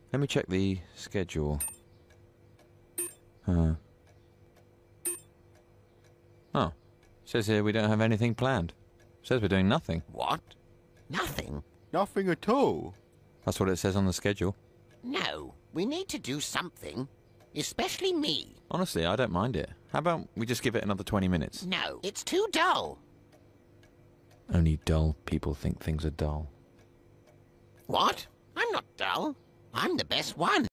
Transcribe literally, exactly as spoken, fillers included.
Let me check the schedule. Uh. Oh. Says here we don't have anything planned. Says we're doing nothing. What? Nothing? Nothing at all. That's what it says on the schedule. No, we need to do something. Especially me. Honestly, I don't mind it. How about we just give it another twenty minutes? No, it's too dull. Only dull people think things are dull. What? I'm not dull. I'm the best one.